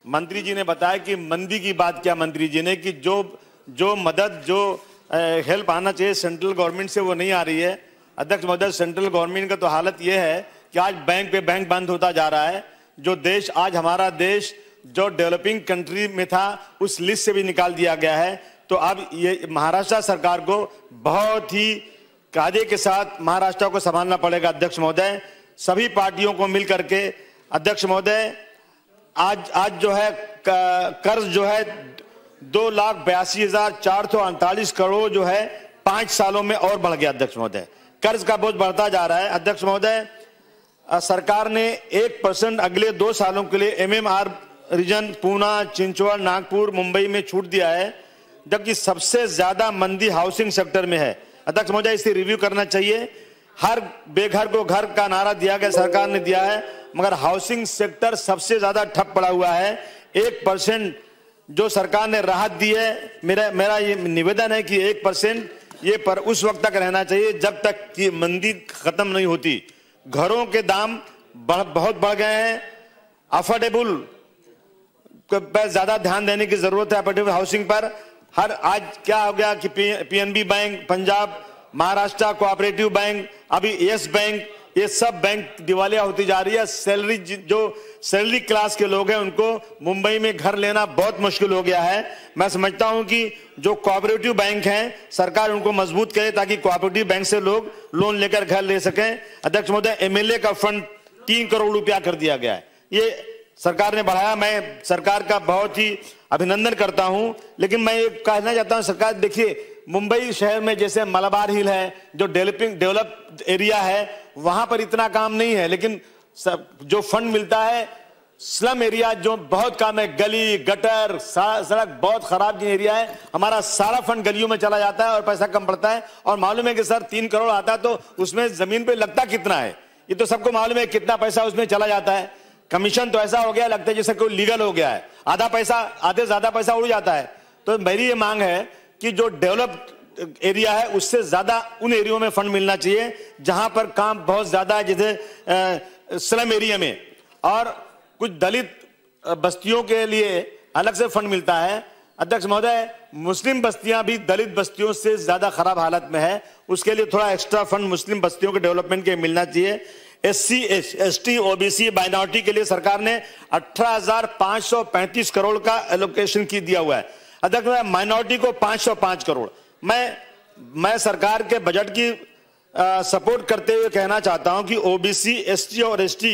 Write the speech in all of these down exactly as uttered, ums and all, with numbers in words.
मंत्री जी ने बताया कि मंदी की बात किया मंत्री जी ने कि जो जो मदद जो हेल्प आना चाहिए सेंट्रल गवर्नमेंट से वो नहीं आ रही है। अध्यक्ष महोदय, सेंट्रल गवर्नमेंट का तो हालत ये है कि आज बैंक पे बैंक बंद होता जा रहा है। जो देश आज हमारा देश जो डेवलपिंग कंट्री में था उस लिस्ट से भी निकाल दिया गया है। तो अब ये महाराष्ट्र सरकार को बहुत ही कायदे के साथ महाराष्ट्र को संभालना पड़ेगा। अध्यक्ष महोदय, सभी पार्टियों को मिल करके अध्यक्ष महोदय आज आज जो है कर्ज जो है दो लाख बयासी हजार चार सौ अड़तालीस करोड़ जो है पांच सालों में और बढ़ गया। अध्यक्ष महोदय, कर्ज का बोझ बढ़ता जा रहा है। अध्यक्ष महोदय, सरकार ने एक परसेंट अगले दो सालों के लिए एमएमआर रीजन पूना, चिंचवड़, नागपुर, मुंबई में छूट दिया है, जबकि सबसे ज्यादा मंदी हाउसिंग सेक्टर में है। अध्यक्ष महोदय, इसे रिव्यू करना चाहिए। हर बेघर को घर का नारा दिया गया, सरकार ने दिया है, मगर हाउसिंग सेक्टर सबसे ज्यादा ठप पड़ा हुआ है। एक परसेंट जो सरकार ने राहत दी है, मेरा मेरा ये निवेदन है कि एक परसेंट ये पर उस वक्त तक रहना चाहिए जब तक कि मंदी खत्म नहीं होती। घरों के दाम बढ़, बहुत बढ़ गए हैं। अफोर्डेबल पर ज्यादा ध्यान देने की जरूरत है। अफोर्डेबल हाउसिंग पर हर आज क्या हो गया कि PNB bank, Punjab, Maharashtra cooperative bank, अभी यस बैंक, ये सब बैंक दिवालिया होती जा रही है। सैलरी जो सैलरी क्लास के लोग हैं उनको मुंबई में घर लेना बहुत मुश्किल हो गया है। मैं समझता हूं कि जो कोऑपरेटिव बैंक हैं सरकार उनको मजबूत करे ताकि कोऑपरेटिव बैंक से लोग लोन लेकर घर ले सकें। अध्यक्ष महोदय, एमएलए का फंड तीन करोड़ रुपया कर दिया गया है, ये सरकार ने बढ़ाया। मैं सरकार का बहुत ही अभिनंदन करता हूं, लेकिन मैं ये कहना चाहता हूं सरकार, देखिए मुंबई शहर में जैसे मलाबार हिल है जो डेवलपिंग डेवलप एरिया है वहां पर इतना काम नहीं है, लेकिन सब जो फंड मिलता है स्लम एरिया जो बहुत काम है, गली गटर सड़क बहुत खराब जो एरिया है, हमारा सारा फंड गलियों में चला जाता है और पैसा कम पड़ता है। और मालूम है कि सर तीन करोड़ आता है तो उसमें जमीन पे लगता कितना है, ये तो सबको मालूम है कितना पैसा उसमें चला जाता है। कमीशन तो ऐसा हो गया लगता है जैसे कोई लीगल हो गया है, आधा पैसा आधे ज्यादा पैसा उड़ जाता है। तो मेरी ये मांग है कि जो डेवलप्ड एरिया है उससे ज्यादा उन एरियो में फंड मिलना चाहिए जहां पर काम बहुत ज्यादा है, जैसे स्लम एरिया में। और कुछ दलित बस्तियों के लिए अलग से फंड मिलता है। अध्यक्ष महोदय, मुस्लिम बस्तियां भी दलित बस्तियों से ज्यादा खराब हालत में है, उसके लिए थोड़ा एक्स्ट्रा फंड मुस्लिम बस्तियों के डेवलपमेंट के मिलना चाहिए। एससी, एसटी, ओबीसी, माइनॉरिटी के लिए सरकार ने अठारह हजार पांच सौ पैंतीस करोड़ का एलोकेशन की दिया हुआ है। अध्यक्ष, माइनॉरिटी को पांच सौ पांच करोड़। मैं मैं सरकार के बजट की आ, सपोर्ट करते हुए कहना चाहता हूं कि ओबीसी, एसटी और एसटी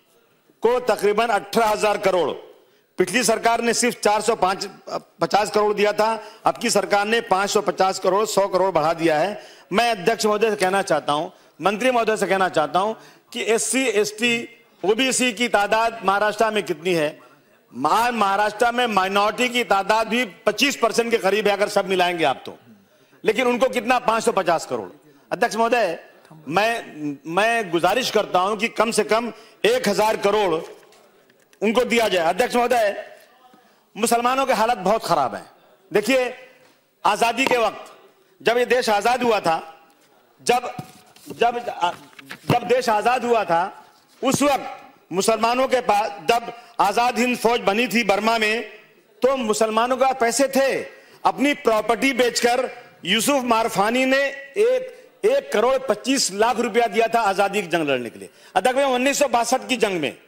को तकरीबन अठारह हजार करोड़, पिछली सरकार ने सिर्फ चार सौ पचास करोड़ दिया था, अब की सरकार ने पांच सौ पचास करोड़ सौ करोड़ बढ़ा दिया है। मैं अध्यक्ष महोदय से कहना चाहता हूं, मंत्री महोदय से कहना चाहता हूं कि एससी, एसटी, ओबीसी की तादाद महाराष्ट्र में कितनी है? महाराष्ट्र में माइनॉरिटी की तादाद भी पच्चीस परसेंट के करीब है अगर सब मिलाएंगे आप तो, लेकिन उनको कितना पांच सौ पचास करोड़। अध्यक्ष महोदय, मैं मैं गुजारिश करता हूं कि कम से कम एक हजार करोड़ उनको दिया जाए। अध्यक्ष महोदय, मुसलमानों की हालत बहुत खराब है। देखिए, आजादी के वक्त जब ये देश आजाद हुआ था, जब जब जब देश आजाद हुआ था उस वक्त मुसलमानों के पास, जब आजाद हिंद फौज बनी थी बर्मा में, तो मुसलमानों के पास पैसे थे। अपनी प्रॉपर्टी बेचकर यूसुफ मारफानी ने एक एक करोड़ पच्चीस लाख रुपया दिया था आजादी की जंग लड़ने के लिए। अध्यक्ष, उन्नीस सौ बासठ की जंग में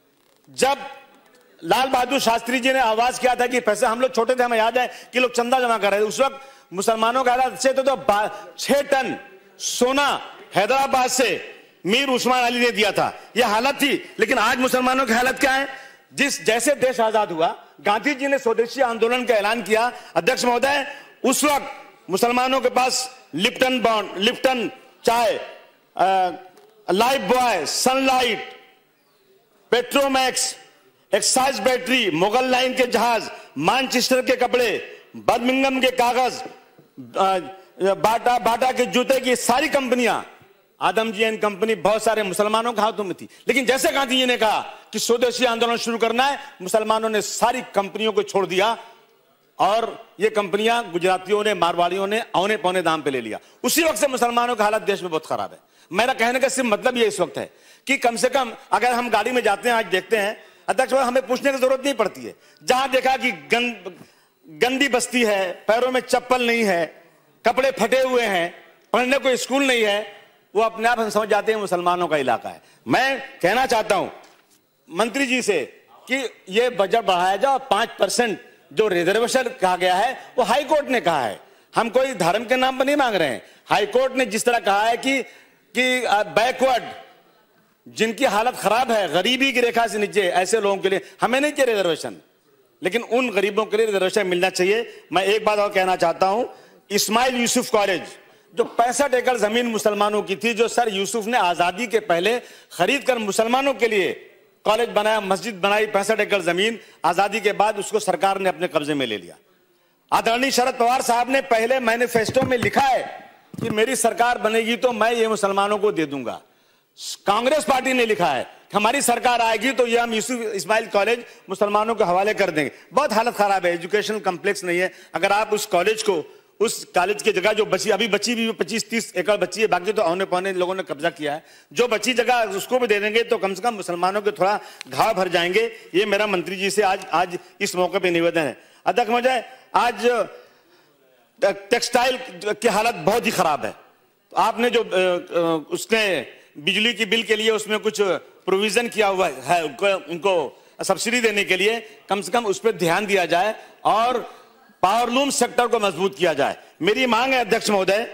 जब लाल बहादुर शास्त्री जी ने आवाज किया था कि पैसे, हम लोग छोटे थे, हमें याद है कि लोग चंदा जमा कर रहे थे, उस वक्त मुसलमानों का हालत अच्छे थे तो छह टन सोना हैदराबाद से मीर उस्मान अली ने दिया था, यह हालत थी। लेकिन आज मुसलमानों की हालत क्या है? जिस जैसे देश आजाद हुआ, गांधी जी ने स्वदेशी आंदोलन का ऐलान किया। अध्यक्ष महोदय, उस वक्त मुसलमानों के पास लिप्टन बॉन्ड, लिप्टन चाय, Lifebuoy, Sunlight, Petromax, Exide battery, Mughal line के जहाज, मानचेस्टर के कपड़े, बर्मिंघम के कागज, बाटा बाटा के जूते की सारी कंपनियां, आदम जी एंड कंपनी बहुत सारे मुसलमानों के हाथों में थी। लेकिन जैसे गांधी जी ने कहा कि स्वदेशी आंदोलन शुरू करना है, मुसलमानों ने सारी कंपनियों को छोड़ दिया और ये कंपनियां गुजरातियों ने, मारवाड़ियों ने औने पौने दाम पे ले लिया। उसी वक्त से मुसलमानों की हालत देश में बहुत खराब है। मेरा कहने का सिर्फ मतलब ये इस वक्त है कि कम से कम अगर हम गाड़ी में जाते हैं, आज देखते हैं अध्यक्ष महोदय, हमें पूछने की जरूरत नहीं पड़ती है। जहां देखा कि गंद, गंदी बस्ती है, पैरों में चप्पल नहीं है, कपड़े फटे हुए हैं, पढ़ने को स्कूल नहीं है, वो अपने आप हम समझ जाते हैं मुसलमानों का इलाका है। मैं कहना चाहता हूं मंत्री जी से कि ये बजट बढ़ाया जाए। पांच परसेंट जो रिजर्वेशन कहा गया है वो हाई कोर्ट ने कहा है, हम कोई धर्म के नाम पर नहीं मांग रहे हैं। हाई कोर्ट ने जिस तरह कहा है कि कि बैकवर्ड, जिनकी हालत खराब है, गरीबी की रेखा से नीचे, ऐसे लोगों के लिए हमें नहीं चाहिए रिजर्वेशन, लेकिन उन गरीबों के लिए रिजर्वेशन मिलना चाहिए। मैं एक बात और कहना चाहता हूं, इस्माइल यूसुफ कॉलेज जो पैंसठ एकड़ जमीन मुसलमानों की थी, जो सर यूसुफ ने आजादी के पहले खरीद कर मुसलमानों के लिए कॉलेज बनाया, मस्जिद बनाई, पैंसठ एकड़ जमीन आजादी के बाद उसको सरकार ने अपने कब्जे में ले लिया। आदरणीय शरद पवार साहब ने पहले मैनिफेस्टो में लिखा है कि मेरी सरकार बनेगी तो मैं ये मुसलमानों को दे दूंगा। कांग्रेस पार्टी ने लिखा है कि हमारी सरकार आएगी तो ये हम यूसुफ इस्माइल कॉलेज मुसलमानों के हवाले कर देंगे। बहुत हालत खराब है, एजुकेशनल कॉम्प्लेक्स नहीं है। अगर आप उस कॉलेज को, उस कॉलेज की जगह जो बची, अभी बची भी पच्चीस तीस एकड़ बची है, बाकी तो औने पौने लोगों ने कब्जा किया है, जो बची जगह उसको भी दे देंगे तो कम से कम मुसलमानों के थोड़ा घाव भर जाएंगे। ये मेरा मंत्री जी से आज आज इस मौके पर निवेदन है। अध्यक्ष महोदय, आज टेक्सटाइल की हालत बहुत ही खराब है। तो आपने जो उसने बिजली की बिल के लिए उसमें कुछ प्रोविजन किया हुआ है, उनको, उनको सब्सिडी देने के लिए कम से कम उस पर ध्यान दिया जाए और पावरलूम सेक्टर को मजबूत किया जाए। मेरी मांग है अध्यक्ष महोदय,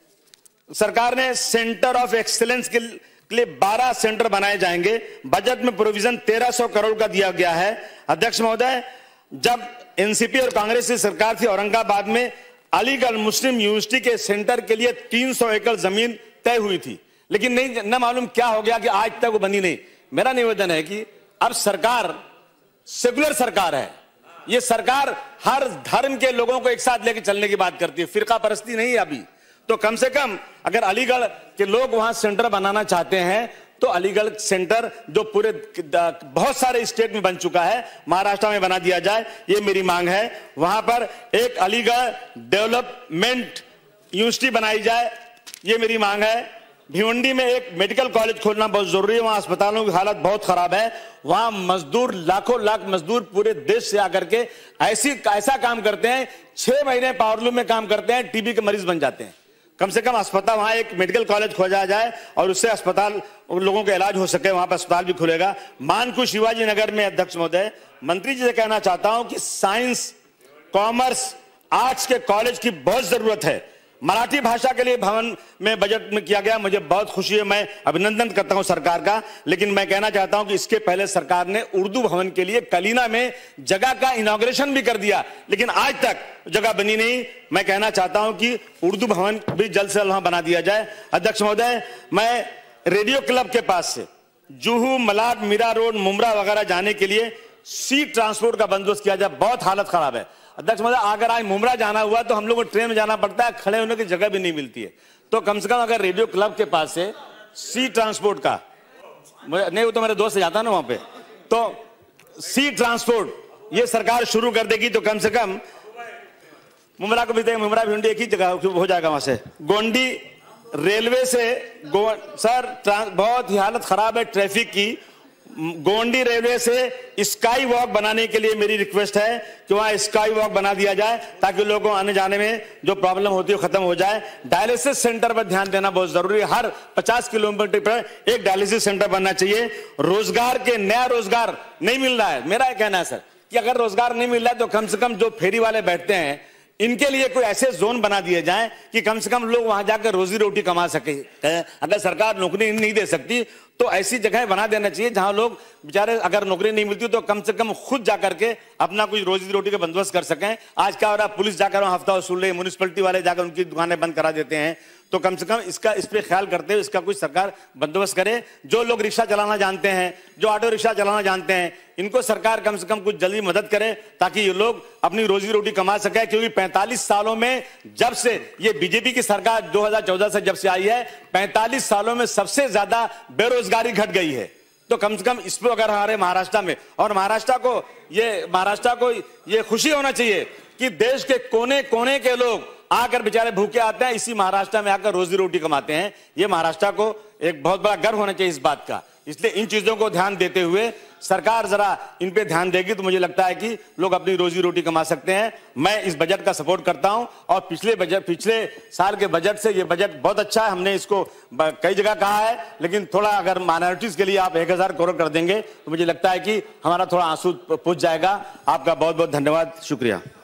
सरकार ने सेंटर ऑफ एक्सीलेंस के लिए बारह सेंटर बनाए जाएंगे। बजट में प्रोविजन तेरह सौ करोड़ का दिया गया है। अध्यक्ष महोदय, जब एनसीपी और कांग्रेस की सरकार थी, औरंगाबाद में अलीगढ़ मुस्लिम यूनिवर्सिटी के सेंटर के लिए तीन सौ एकड़ जमीन तय हुई थी, लेकिन नहीं न मालूम क्या हो गया कि आज तक वो बनी नहीं। मेरा निवेदन है कि अब सरकार सेकुलर सरकार है, ये सरकार हर धर्म के लोगों को एक साथ लेकर चलने की बात करती है, फिरका परस्ती नहीं है अभी। तो कम से कम अगर अलीगढ़ के लोग वहां सेंटर बनाना चाहते हैं तो अलीगढ़ सेंटर जो पूरे बहुत सारे स्टेट में बन चुका है, महाराष्ट्र में बना दिया जाए, ये मेरी मांग है। वहां पर एक अलीगढ़ डेवलपमेंट यूनिवर्सिटी बनाई जाए, ये मेरी मांग है। भिवंडी में एक मेडिकल कॉलेज खोलना बहुत जरूरी है, वहां अस्पतालों की हालत बहुत खराब है। वहां मजदूर, लाखों लाख मजदूर पूरे देश से आकर के ऐसी ऐसा काम करते हैं, छह महीने पावरलूम में काम करते हैं, टीबी के मरीज बन जाते हैं। कम से कम अस्पताल, वहां एक मेडिकल कॉलेज खोला जाए और उससे अस्पताल लोगों का इलाज हो सके, वहां पर अस्पताल भी खुलेगा। मानकू शिवाजी नगर में अध्यक्ष महोदय, मंत्री जी से कहना चाहता हूं कि साइंस, कॉमर्स, आर्ट्स के कॉलेज की बहुत जरूरत है। मराठी भाषा के लिए भवन में बजट में किया गया, मुझे बहुत खुशी है, मैं अभिनंदन करता हूं सरकार का। लेकिन मैं कहना चाहता हूं कि इसके पहले सरकार ने उर्दू भवन के लिए कलीना में जगह का इनॉग्रेशन भी कर दिया, लेकिन आज तक जगह बनी नहीं। मैं कहना चाहता हूं कि उर्दू भवन भी जल्द से जल्द वहां बना दिया जाए। अध्यक्ष महोदय, मैं रेडियो क्लब के पास से जुहू, मलाड, मीरा रोड, मुमरा वगैरह जाने के लिए सी ट्रांसपोर्ट का बंदोबस्त किया जाए, बहुत हालत खराब है। अध्यक्ष महोदय, अगर आज मुमरा जाना हुआ तो हम लोग को ट्रेन में जाना पड़ता है, खड़े होने की जगह भी नहीं मिलती है। तो कम से कम अगर रेडियो क्लब के पास से सी ट्रांसपोर्ट का, नहीं वो तो मेरे दोस्त से जाता ना वहां पे, तो सी ट्रांसपोर्ट ये सरकार शुरू कर देगी तो कम से कम मुमरा को भी देंगे, मुमरा भिंडी एक ही जगह हो जाएगा। वहां से गोंडी रेलवे से गो, सर बहुत ही हालत खराब है ट्रैफिक की। गोंडी रेलवे से स्काई वॉक बनाने के लिए मेरी रिक्वेस्ट है कि वहां स्काई वॉक बना दिया जाए ताकि लोगों आने जाने में जो प्रॉब्लम होती है खत्म हो जाए। डायलिसिस सेंटर पर ध्यान देना बहुत जरूरी है, हर पचास किलोमीटर पर एक डायलिसिस सेंटर बनना चाहिए। रोजगार के नया रोजगार नहीं मिल रहा है, मेरा यह कहना है सर कि अगर रोजगार नहीं मिल रहा है तो कम से कम जो फेरी वाले बैठते हैं इनके लिए कोई ऐसे जोन बना दिए जाएं कि कम से कम लोग वहां जाकर रोजी रोटी कमा सके। अगर सरकार नौकरी नहीं दे सकती तो ऐसी जगह बना देना चाहिए जहां लोग बेचारे अगर नौकरी नहीं मिलती तो कम से कम खुद जाकर के अपना कुछ रोजी रोटी का बंदोबस्त कर सकें। आज क्या हो रहा है, पुलिस जाकर वहां हफ्ता वसूल रही, म्यूनिसिपैलिटी वाले जाकर उनकी दुकानें बंद करा देते हैं। तो कम से कम इसका इस पे ख्याल करते हुए इसका कुछ सरकार बंदोबस्त करे। जो लोग रिक्शा चलाना जानते हैं, जो ऑटो रिक्शा चलाना जानते हैं, इनको सरकार कम से कम कुछ जल्दी मदद करे ताकि ये लोग अपनी रोजी रोटी कमा सके। क्योंकि पैंतालीस सालों में जब से ये बीजेपी की सरकार दो हज़ार चौदह से जब से आई है, पैंतालीस सालों में सबसे ज्यादा बेरोजगारी घट गई है। तो कम से कम इस पर अगर हमारे महाराष्ट्र में, और महाराष्ट्र को ये महाराष्ट्र को ये खुशी होना चाहिए कि देश के कोने कोने के लोग आकर बेचारे भूखे आते हैं, इसी महाराष्ट्र में आकर रोजी रोटी कमाते हैं। ये महाराष्ट्र को एक बहुत बड़ा गर्व होना चाहिए इस बात का इसलिए इन चीजों को ध्यान देते हुए सरकार जरा इन पे ध्यान देगी तो मुझे लगता है कि लोग अपनी रोजी रोटी कमा सकते हैं। मैं इस बजट का सपोर्ट करता हूं और पिछले बजट पिछले साल के बजट से ये बजट बहुत अच्छा है। हमने इसको कई जगह कहा है, लेकिन थोड़ा अगर माइनॉरिटीज के लिए आप एक हजार करोड़ कर देंगे तो मुझे लगता है कि हमारा थोड़ा आंसू पूछ जाएगा। आपका बहुत बहुत धन्यवाद, शुक्रिया।